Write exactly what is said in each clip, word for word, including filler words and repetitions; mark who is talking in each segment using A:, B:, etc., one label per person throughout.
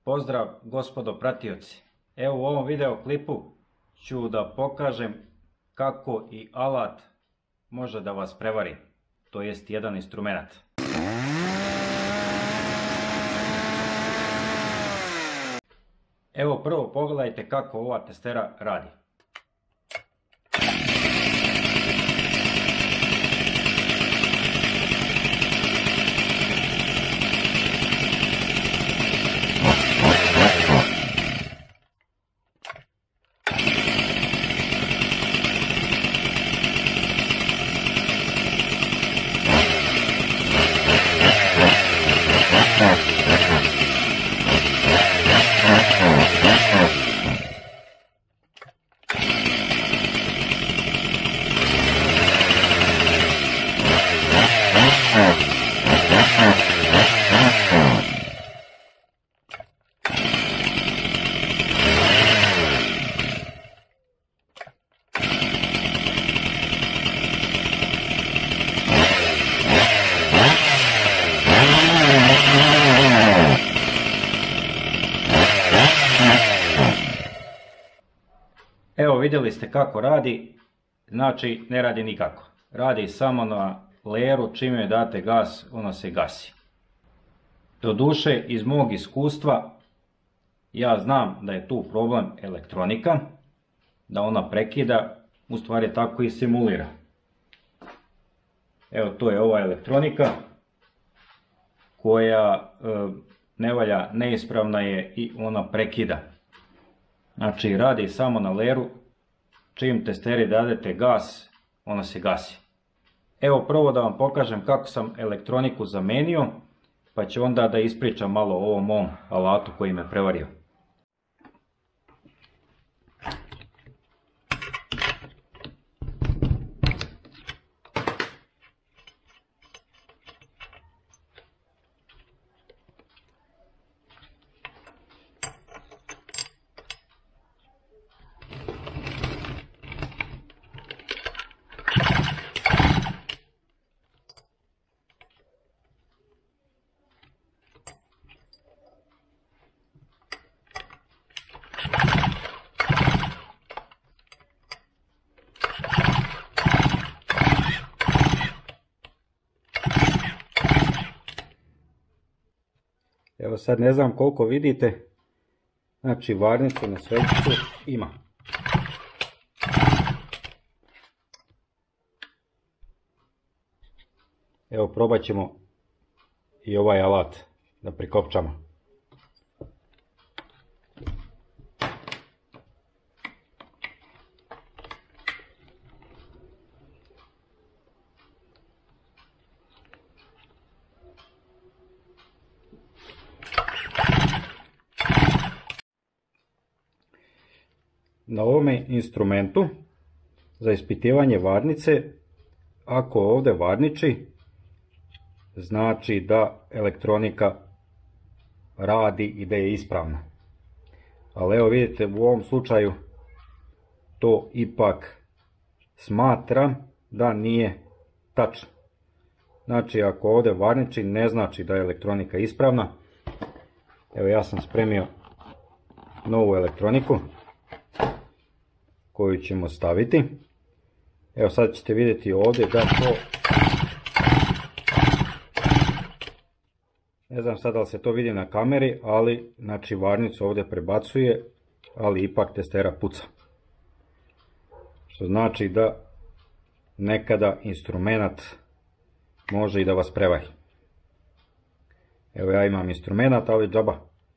A: Pozdrav gospodo pratioci. Evo u ovom video klipu ću da pokažem kako i alat može da vas prevari, to jest jedan instrument. Evo prvo pogledajte kako ova testera radi. Evo vidjeli ste kako radi, znači ne radi nikako. Radi samo na leru, čim joj date gas, ona se gasi. Doduše, iz mog iskustva, ja znam da je tu problem elektronika, da ona prekida, u stvari tako i simulira. Evo to je ova elektronika koja e, ne valja, neispravna je i ona prekida. Znači radi samo na leru, čim testeri dadete gas, ona se gasi. Evo prvo da vam pokažem kako sam elektroniku zamenio, pa ću onda da ispričam malo o ovom mom alatu koji me prevario. Evo sad ne znam koliko vidite, znači varnicu na svećicu ima. Evo probat ćemo i ovaj alat da prikopčamo. Na ovome instrumentu za ispitivanje varnice, ako ovdje varniči, znači da elektronika radi i da je ispravna. Ali evo vidite, u ovom slučaju to ipak smatram da nije tačno. Znači ako ovdje varniči, ne znači da je elektronika ispravna. Evo ja sam spremio novu elektroniku koju ćemo staviti. Evo sad ćete vidjeti ovdje da to, ne znam sad da li se to vidi na kameri, ali znači varnicu ovdje prebacuje, ali ipak testera puca. Što znači da nekada instrument može i da vas prevari. Evo ja imam instrument, ali džaba.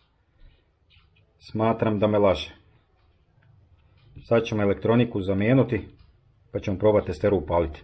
A: Smatram da me laže. Sad ćemo elektroniku zamijeniti, pa ćemo probati testeru upaliti.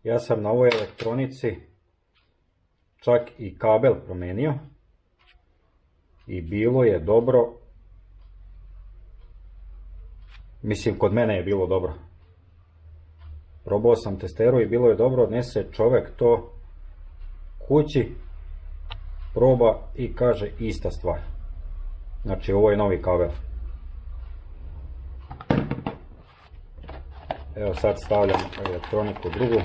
A: Ja sam na ovoj elektronici čak i kabel promijenio i bilo je dobro, mislim kod mene je bilo dobro. Probao sam testeru i bilo je dobro, odnese čovjek to kući, proba i kaže ista stvar. Znači ovo je novi kabel. Evo sad stavljam elektroniku drugu.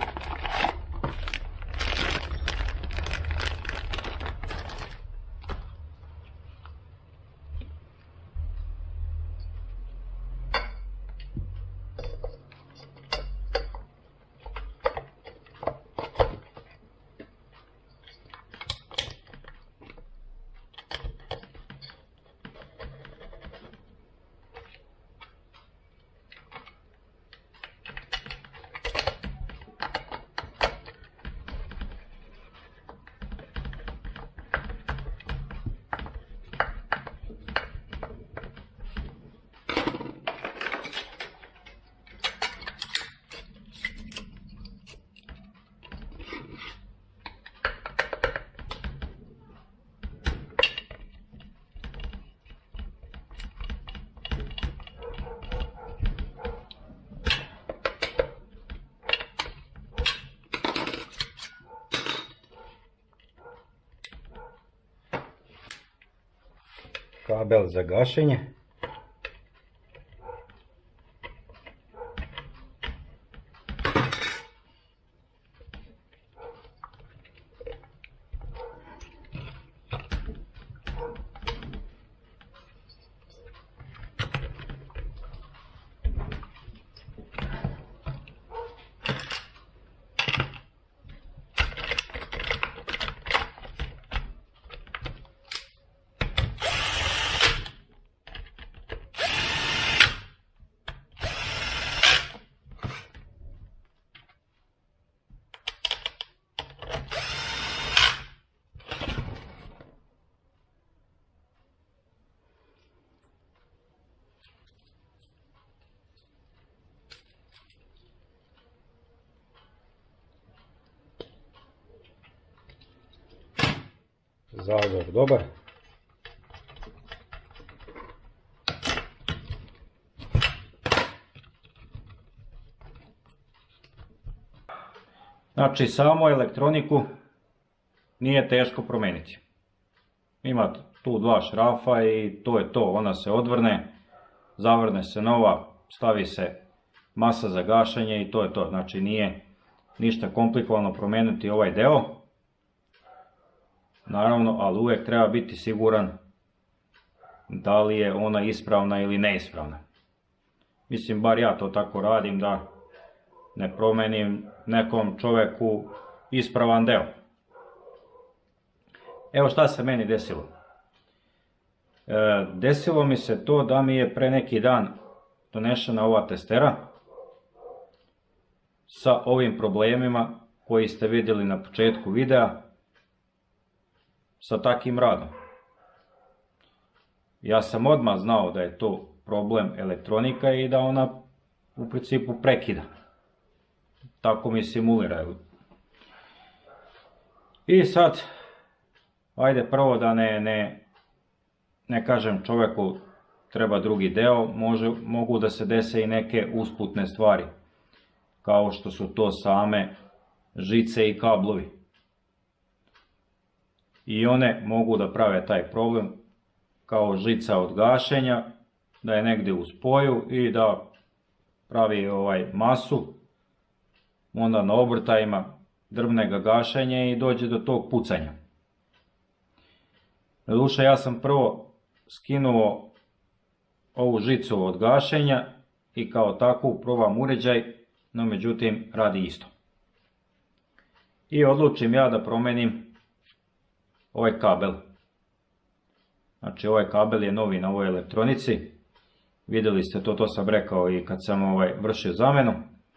A: Kabel za gašenje. Zazor dobar. Znači samo elektroniku nije teško promijeniti. Ima tu dva šrafa i to je to, ona se odvrne, zavrne se nova, stavi se masa za gašenje i to je to. Znači nije ništa komplikovano promijeniti ovaj deo. Naravno, ali uvijek treba biti siguran da li je ona ispravna ili neispravna. Mislim, bar ja to tako radim, da ne promijenim nekom čovjeku ispravan deo. Evo šta se meni desilo. E, desilo mi se to da mi je pre neki dan donešena ova testera sa ovim problemima koji ste vidjeli na početku videa, sa takim radom. Ja sam odmah znao da je to problem elektronika i da ona u principu prekida. Tako mi simuliraju. I sad, ajde prvo da ne, ne, ne kažem čovjeku treba drugi deo, može, mogu da se dese i neke usputne stvari, kao što su to same žice i kablovi. I one mogu da prave taj problem kao žica od gašenja, da je negdje u spoju i da pravi ovaj masu, onda na obrtajima drbne ga gašenje i dođe do tog pucanja. Doduše ja sam prvo skinuo ovu žicu od gašenja i kao takvu probam uređaj, no međutim radi isto. I odlučim ja da promijenim ovaj kabel. Znači ovaj kabel je novi na ovoj elektronici. Vidjeli ste to, to sam rekao i kad sam ovaj vršio zamjenu.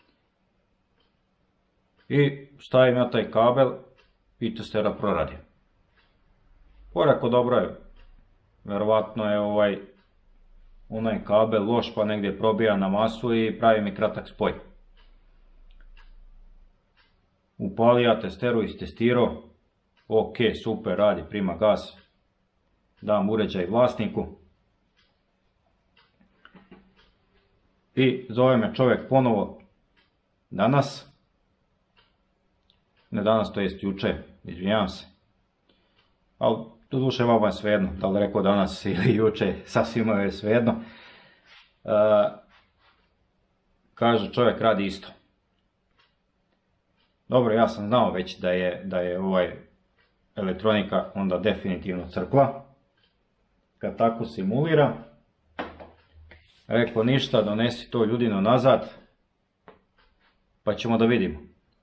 A: I stavim ja taj kabel i testera proradi. Poreko dobro je. Verovatno je ovaj onaj kabel loš pa negdje probija na masu i pravi mi kratak spoj. upalio ja testeru, istestirao, ok, super, radi, prima gas, dam uređaj vlasniku i zove me čovjek ponovo danas, ne danas, to jest juče, izvinjavam se, ali doduše vama je svejedno, da li rekao danas ili juče, sasvim je svejedno. E, kaže čovjek radi isto. Dobro, ja sam znao već da je, da je ovaj elektronika onda definitivno crkla, kad tako simulira. Rekao ništa, donesi to ljudino nazad, pa ćemo da vidimo.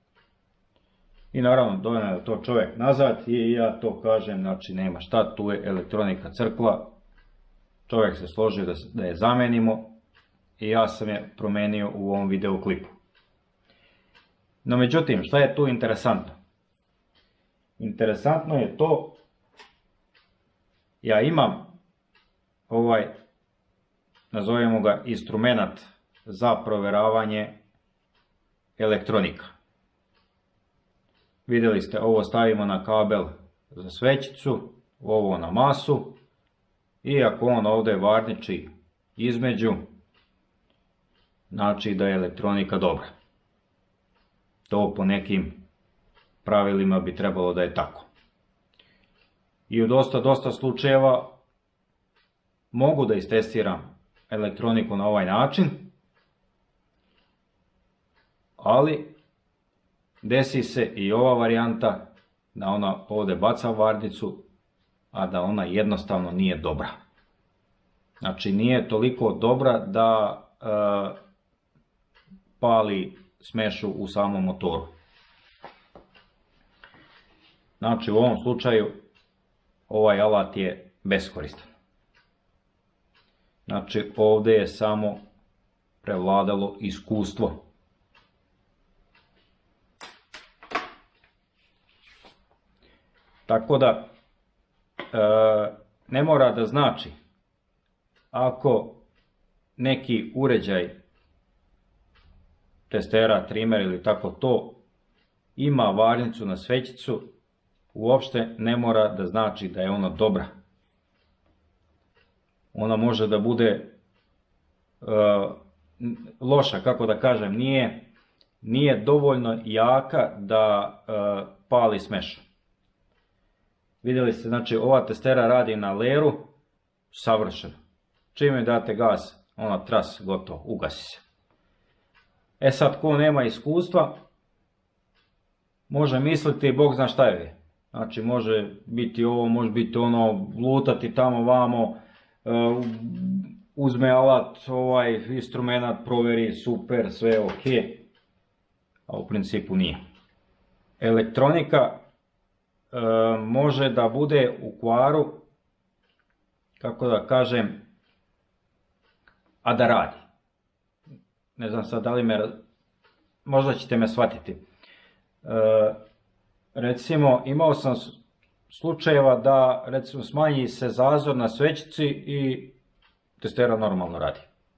A: I naravno doveo to čovjek nazad i ja to kažem, znači nema šta, tu je elektronika crkla. Čovjek se složio da, da je zamenimo i ja sam je promenio u ovom videoklipu. No međutim, šta je tu interesantno? Interesantno je to, ja imam ovaj, nazovemo ga, instrumenat za provjeravanje elektronika. Vidjeli ste, ovo stavimo na kabel za svećicu, ovo na masu i ako on ovdje varniči između, znači da je elektronika dobra. To po nekim pravilima bi trebalo da je tako. I u dosta, dosta slučajeva mogu da istestiram elektroniku na ovaj način, ali desi se i ova varijanta da ona ovdje baca varnicu, a da ona jednostavno nije dobra. Znači nije toliko dobra da e, pali smešu u samom motoru. Znači u ovom slučaju ovaj alat je beskoristan. Znači ovdje je samo prevladalo iskustvo. Tako da e, ne mora da znači ako neki uređaj, testera, trimer ili tako to, ima varnicu na svećicu, uopšte ne mora da znači da je ona dobra. Ona može da bude uh, loša, kako da kažem, nije, nije dovoljno jaka da uh, pali smešu. Vidjeli ste, znači ova testera radi na leru, savršeno. Čim joj date gas, ona tras, gotovo, ugasi se. E sad, ko nema iskustva, može misliti, Bog zna šta je. Znači, može biti ovo, može biti ono, lutati tamo vamo, uzme alat, ovaj instrumenat, provjeri, super, sve ok, a u principu nije. Elektronika e, može da bude u kvaru, kako da kažem, a da radi. Ne znam sad da li me, možda ćete me shvatiti. E, recimo, imao sam slučajeva da, recimo, smanji se zazor na svećici i testera normalno radi.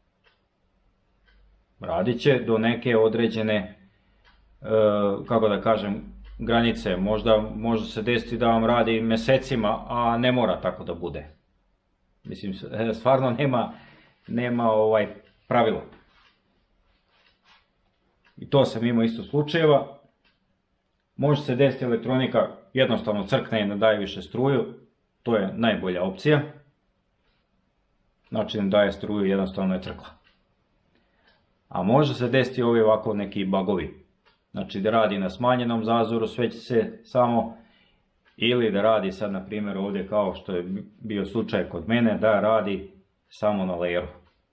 A: Radit će do neke određene, e, kako da kažem, granice. Možda može se desiti da vam radi mjesecima, a ne mora tako da bude. Mislim, stvarno nema, nema ovaj pravila. I to sam imao isto slučajeva. Može se desiti elektronika jednostavno crkne i ne daje više struju. To je najbolja opcija. Znači ne daje struju, jednostavno je crkla. A može se desiti ovi ovako neki bugovi. Znači da radi na smanjenom zazoru svećice samo, ili da radi sad na primjer ovdje kao što je bio slučaj kod mene, da radi samo na leru.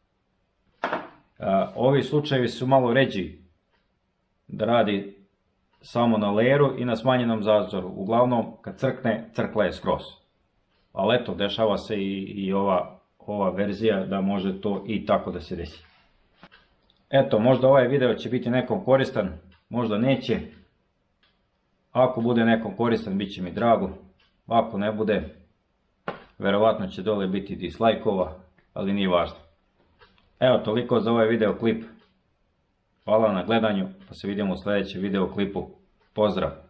A: Ovi slučajevi su malo ređi, da radi samo na leru i na smanjenom zazoru. Uglavnom kad crkne, crkla je skroz. Ali eto, dešava se i, i ova, ova verzija da može to i tako da se desi. Eto, možda ovaj video će biti nekom koristan, možda neće. Ako bude nekom koristan, bit će mi drago. Ako ne bude, verovatno će dole biti dislajkova, ali nije važno. Evo, toliko za ovaj video klip. Hvala na gledanju, pa se vidimo u sljedećem video klipu. Pozdrav!